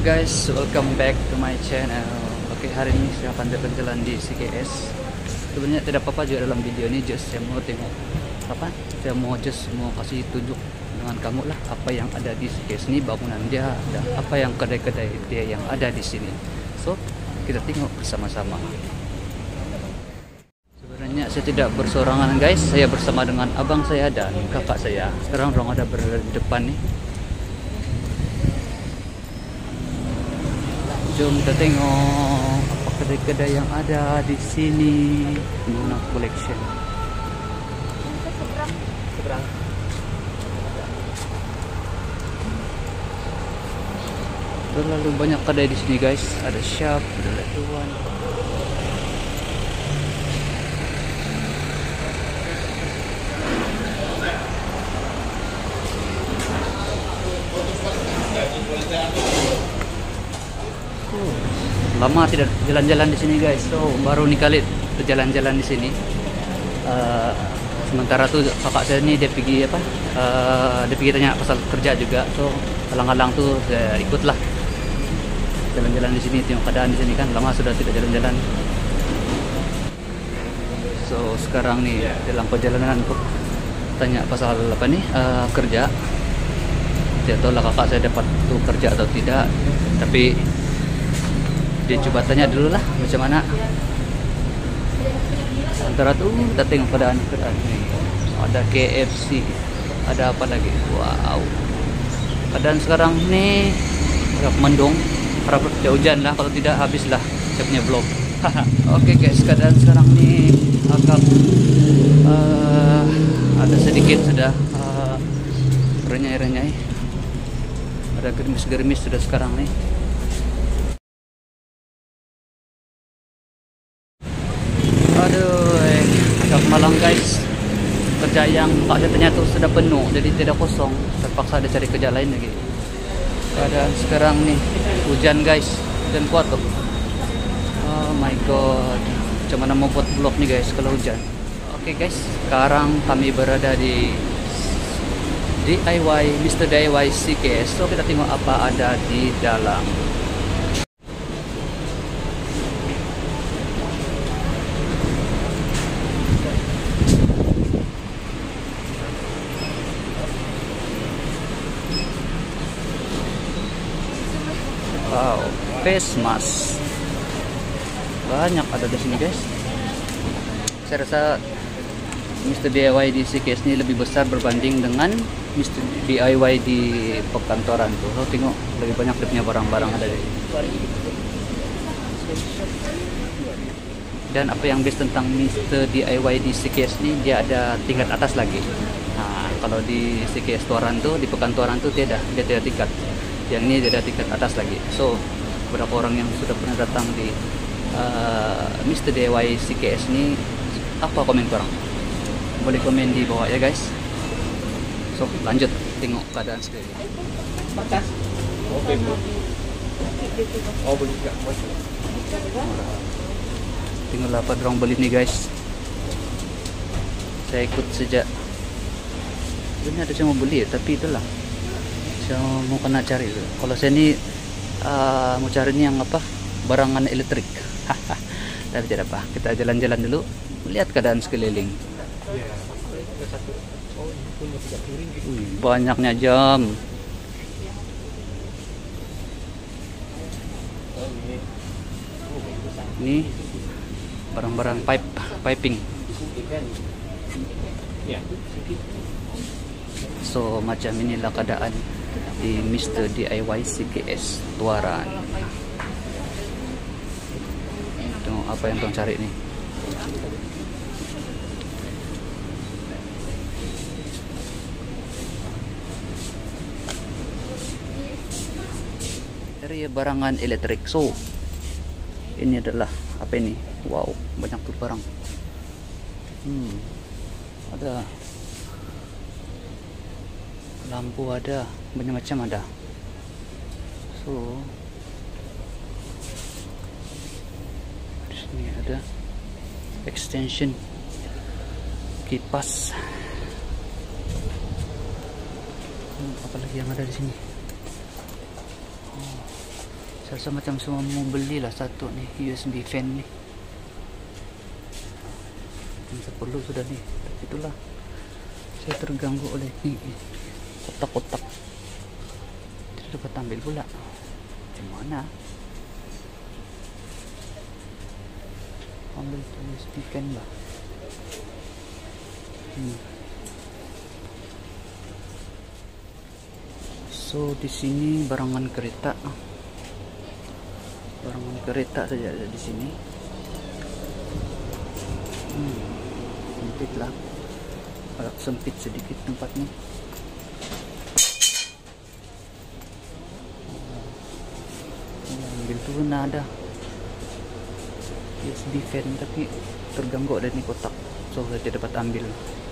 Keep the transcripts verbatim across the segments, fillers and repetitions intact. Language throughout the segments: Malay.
guys, welcome back to my channel. Oke, hari ini saya akan jalan-jalan di C K S. Sebenarnya tidak apa-apa juga dalam video ini, just saya mau tengok apa? Saya mau just mau kasih tunjuk dengan kamu lah apa yang ada di C K S ini, bangunan dia dan apa yang kedai-kedai dia yang ada di sini. So, kita tengok bersama-sama. Sebenarnya saya tidak bersorangan guys, saya bersama dengan abang saya dan kakak saya. Sekarang orang ada berada di depan nih. Jom kita tengok apa kedai-kedai yang ada di sini. Muna Collection. Seberang. Terlalu banyak kedai di sini guys. Ada shop, ada letuan. Lama tidak jalan-jalan di sini guys, so baru nih kali jalan-jalan di sini. Uh, sementara tuh kakak saya ini dia pergi apa? Uh, dia pergi tanya pasal kerja juga, so halang-halang tuh saya ikutlah jalan-jalan di sini, tengok keadaan di sini kan lama sudah tidak jalan-jalan. So sekarang nih dalam perjalanan aku tanya pasal apa nih uh, kerja. Tidak tahu lah kakak saya dapat tuh kerja atau tidak, tapi dia coba tanya dulu lah macam mana. Antara tuh kita tengok keadaan-keadaan nih. Ada K F C, ada apa lagi? Wow. Keadaan sekarang nih agak mendung, harap tidak hujan lah, kalau tidak habislah saya punya vlog. Oke guys, keadaan sekarang nih agak uh, ada sedikit sudah uh, renyai-renyai. Ada gerimis-gerimis sudah sekarang nih. Aduh, eh, agak malam guys. Kerja yang pak saya tanya tuh sudah penuh, jadi tidak kosong. Terpaksa ada cari kerja lain lagi. Keadaan sekarang nih hujan guys, hujan kuat tuh. Oh my god, macam mana mau buat vlog nih guys kalau hujan. Oke okay guys, sekarang kami berada di D I Y, Mister D I Y C K S. So kita tengok apa ada di dalam. Wow, face mask banyak ada di sini guys. Saya rasa Mister D I Y di C K S ini lebih besar berbanding dengan Mister D I Y di perkantoran tuh. So, tengok lebih banyak dia punya barang-barang ada di sini. Dan apa yang best tentang Mister D I Y di C K S ini, dia ada tingkat atas lagi. Nah, kalau di C K S Tuaran tuh, di perkantoran tuh tidak, dia tidak tingkat. Yang ini ada tingkat atas lagi. So beberapa orang yang sudah pernah datang di uh, Mister D I Y C K S ini, apa komen korang? Boleh komen di bawah ya guys. So lanjut tengok keadaan sekeliling. Batas. Oh bebo. Oh boleh juga. Tengoklah apa dorang beli nih guys. Saya ikut sejak ini ada saya mau beli, tapi itulah saya mau kena cari dulu. Kalau saya ini uh, mau cari ini yang apa, barangan elektrik. Tapi tidak apa, kita jalan-jalan dulu melihat keadaan sekeliling. Wih, banyaknya jam. Ini barang-barang pipe, piping. So macam inilah keadaan di Mister D I Y C K S Tuaran. Tengok apa yang tuan cari nih. Dari barangan elektrik. So ini adalah apa ini? Wow, banyak tuh barang. Hmm, ada lampu, ada banyak macam ada. So di sini ada extension, kipas. Hmm, apalagi yang ada di sini? Oh, Saya rasa macam semua mau belilah satu nih U S B fan nih. Saya perlu sudah nih. Tapi itulah saya terganggu oleh ini kotak-kotak. Tidak dapat ambil pula. Gimana? Ambil U S B fan lah. Hmm. So di sini barangan kereta, barangan kereta saja ada di sini. Hmm. Sempit lah, agak sempit sedikit tempatnya. Ambil tuh ada U S B fan tapi terganggu ada nih kotak, so saya tidak dapat ambil.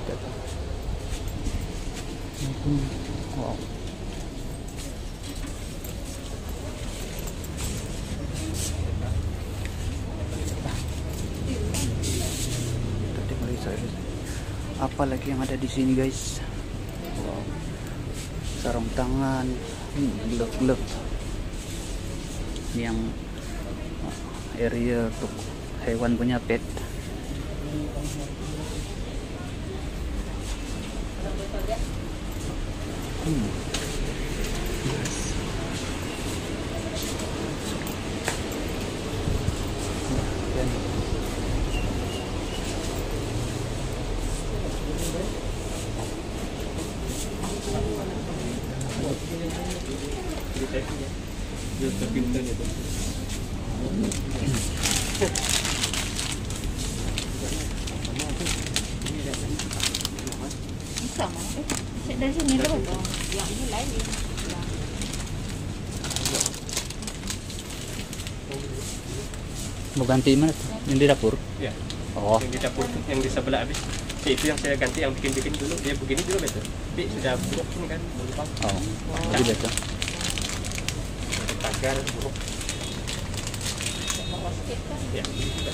Hmm. Wow. Apa lagi yang ada di sini guys? Wow. Sarung tangan, hmm, glove-glove. Ini yang area untuk hewan punya pet. Hmm. Yes. Dan sama eh dari sini dulu dong yang ini lain ya. Mau ganti mana tuh? Yang di dapur? Ya. Oh. Yang di dapur yang di sebelah habis. Ya, itu yang saya ganti, yang bikin-bikin dulu. Dia begini juga betul. Tapi sudah buruk ini kan, lupa. Oh. Jadi betul. Tagar buruk. Ya, ini juga.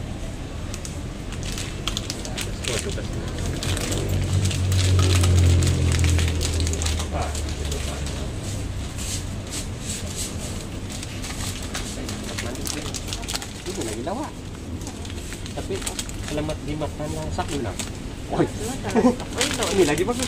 Oh, coba. Apa? Itu Pak. Ini lagi lawa. Tapi alamat di mata lasak bilang. Oh, ini lagi bagus.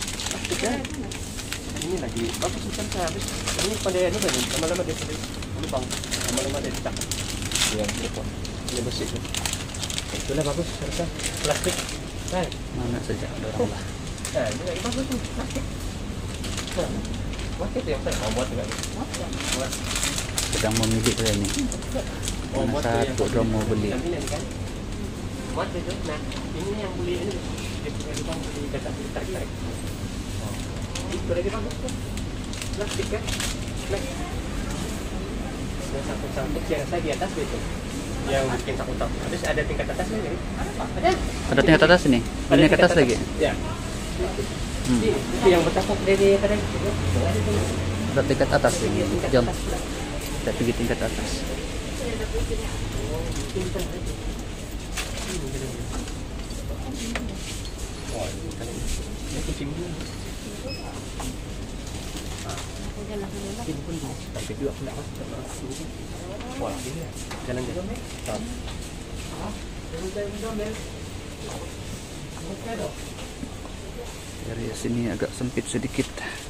Ini lagi bagus kan saya habis. Ini pada ini kan lama-lama dia pada lubang. Lama-lama dia tak. Ya, betul. Ini bersih. Itulah bagus rasa plastik. Hai, Mana saja ada orang lah. nah ini lagi bagus nih plastik. Nah, plastik yang saya mau buat juga. Buat. Sedang memilih saya ini. Mana satu orang mau beli. Ini kan. Buat itu. Nah, ini yang beli ini dia punya lubang di kata tarik-tarik. Oh. Itu lagi bagus tuh. Plastik kan. Plastik. Yang satu-satu yang saya di atas itu. Yang bikin takut-takut. Terus ada tingkat atas lagi. Ada. Ada tingkat atas ini. Ada Tingkat atas lagi. Ya. Hmm. Itu yang bertakuk dari kadang. Ada tingkat atas ini. Jam. Kita pergi tingkat atas. Oh, ini kucing dulu. Ini pun sampai dua puluh mas. Wah, ini jalan jalan. Area sini agak sempit sedikit.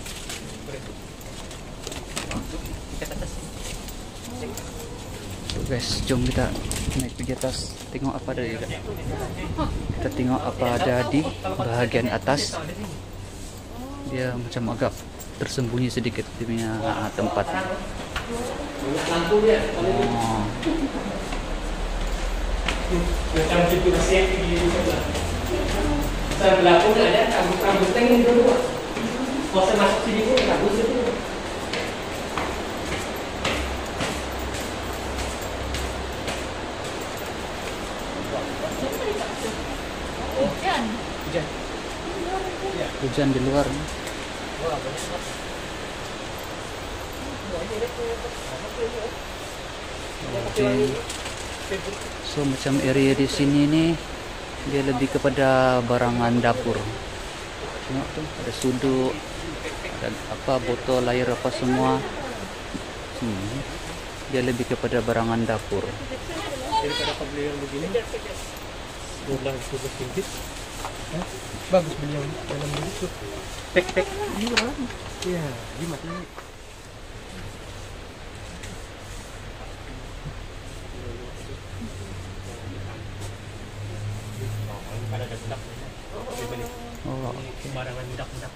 So guys, jom kita naik pergi atas. Tengok apa ada di Kita tengok apa ada di bahagian atas. Dia macam agak tersembunyi sedikit di punya tempat. Lampu dia. Oh. Macam itu siap di sebelah. Sebelah pun ada rambut-rambut tengah dulu. Kuasa masuk sini pun rambut itu. Hujan. Hujan. Ya. Hujan di luar. Wah, banyak. Oke. So macam area di sini nih dia lebih kepada barangan dapur. Tengok tuh ada sudut, ada apa botol air apa semua. Hmm. Dia lebih kepada barangan dapur. Daripada kau beli yang begini, dua belas dua ringgit. Hah? Bagus beli yang dalam ini tuh. Tek-tek. Iya, lima ringgit. Oh, oke. Barangan budak-budak.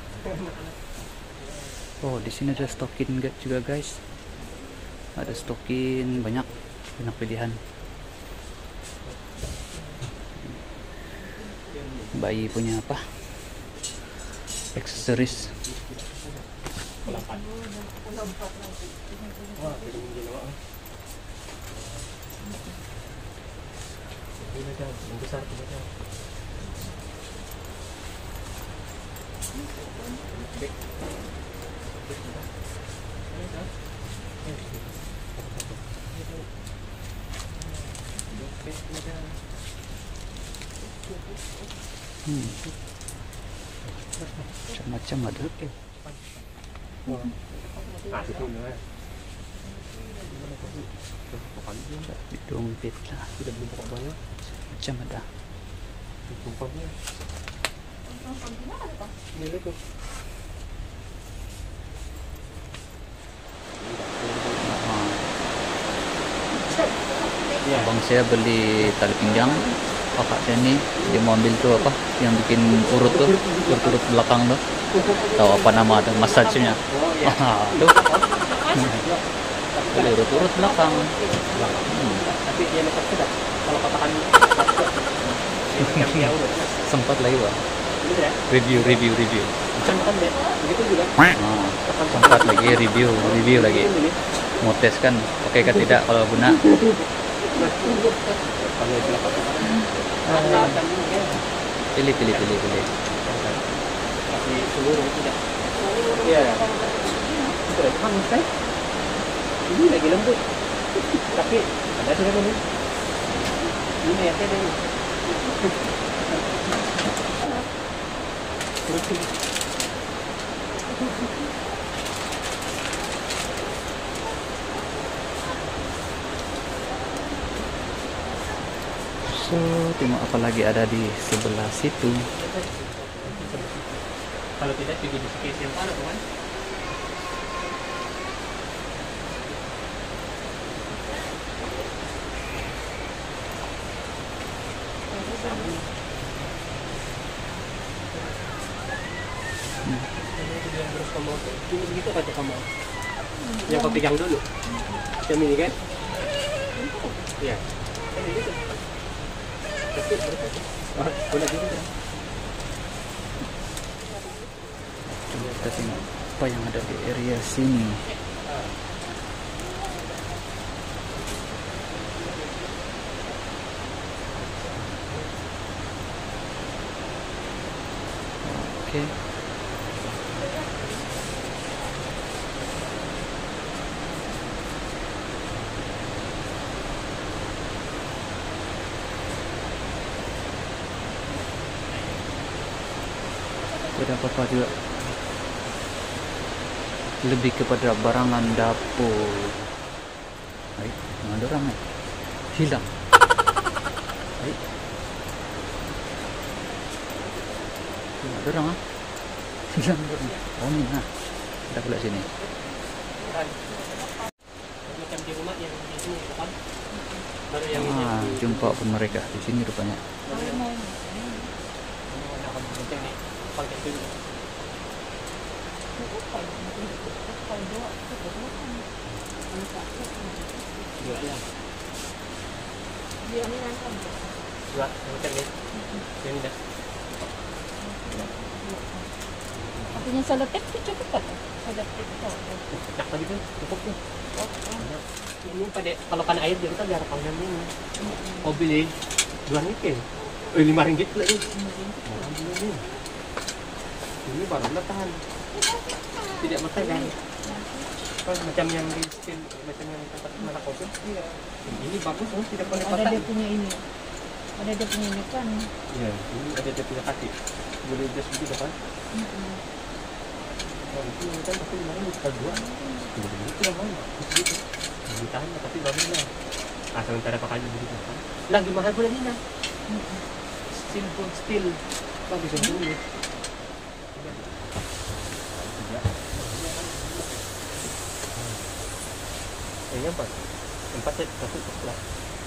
Oh, di sini ada stokin juga, guys. Ada stokin banyak, banyak pilihan. Bayi punya apa? Aksesoris. Besar Hmm. Macam-macam ada. Di dompet lah. Macam ada. Abang saya beli tali pinggang. Kakak saya nih dia mau ambil tuh apa yang bikin urut tuh, urut-urut belakang tuh. Tahu apa nama tuh, massage-nya. Ah, tuh. Beli urut-urut belakang. Hmm. Tapi dia lepas sudah. Kalau katakan Sempat lagi, Bang. Review, review, review. Kan deh, begitu juga. Ah, sempat lagi review, review lagi. Mau tes kan, pakai kan tidak kalau guna. Pilih, pilih, pilih, pilih. Tapi seluruh tidak. Iya. Sudah kamu kan? Ini lagi lembut. Tapi ada sudah ini. Ini ya ada ini. So, tengok apa lagi ada di sebelah situ. Kalau tidak juga di case yang mana kan? Cuma begitu kata kamu. Yang kau pegang dulu. Yang ini kan? Iya. Coba kita tengok apa yang ada di area sini. Oke. Ada apa-apa juga, lebih kepada barangan dapur. Baik, mana orang eh? Hilang. Baik. Ada orang ah? Hilang orang. Oh ni nah, ada pula sini. Macam di rumah yang di sini depan. Baru yang Ah, jumpa pun mereka di sini rupanya. Artinya selotip itu cukup kan? Selotip itu. Nak lagi tuh, cukup tuh. Ini pada kalau kan air dia kita biar panjang ini. Kau beli dua ringgit. Eh lima ringgit pula ini. Ini baru tahan. Tidak makan kan? Macam yang di skin, macam yang tempat mana kopi. Iya. Ini bagus, oh, tidak boleh patah. Ada dia punya ini. Ada dia punya ini kan. Iya, ini ada dia punya kaki. Boleh just begitu kan? itu kan tapi mana kita dua begitu lah mana begitu ditahan tapi bagus lah ah sementara pakai begitu lagi mahal pula ni nah still pun still bagus dulu ini empat empat set satu lah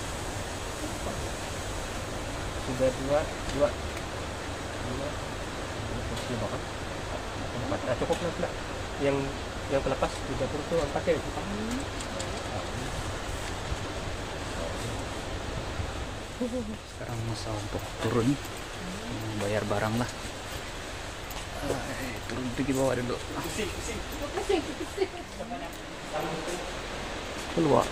sudah dua dua dua dua bahkan empat ah, cukup lah pula yang yang terlepas tiga puluh tu empat ya Sekarang masa untuk turun, bayar barang lah. Turun pergi bawah dulu. Keluar.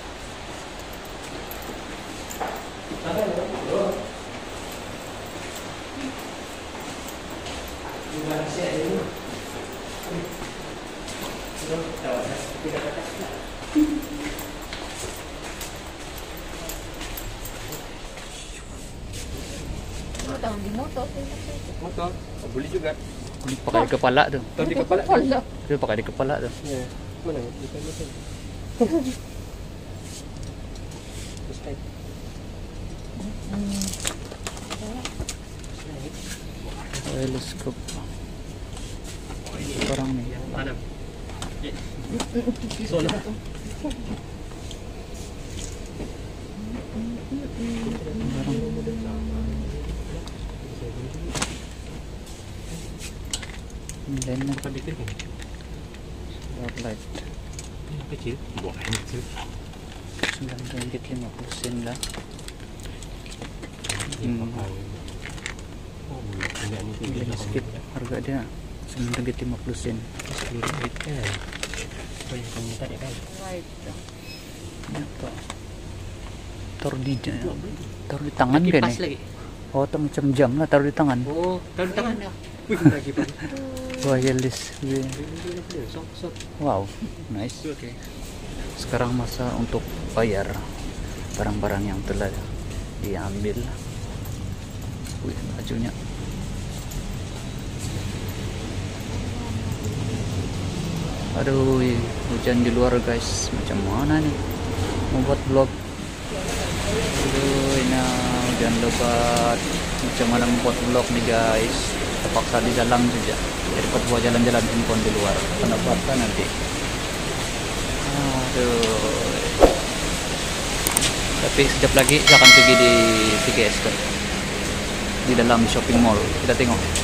Motor di motor. motor beli juga Pakai di kepala tu. tahu di kepala Dia pakai di kepala tu. ya mana bukan mesin slide Teleskop. Orang ni. mana sono Dan bukan bikin spotlight. kecil buah kecil sembilan ringgit lima puluh sen lah. hmm. Hmm. oh ini ini Ini sedikit harga dia sembilan ringgit lima puluh sen. sepuluh ringgit kan banyak kamu tadi kan Right. Ini apa? Taruh di taruh di tangan kan pas ni? lagi Oh, tak macam jam lah taruh di tangan. oh taruh tangan dah wih lagi pak Wireless. sok sok Wow, nice. oke Sekarang masa untuk bayar barang-barang yang telah diambil. Wih, bajunya. Aduh, hujan di luar guys. Macam mana nih? Mau buat vlog. Aduh, ini hujan lebat. Macam mana membuat vlog nih guys? Terpaksa di dalam saja. Daripada buat jalan-jalan handphone di luar. Kenapa nanti? Aduh. Tapi sekejap lagi saya akan pergi di T K S kan. Di dalam shopping mall. Kita tengok.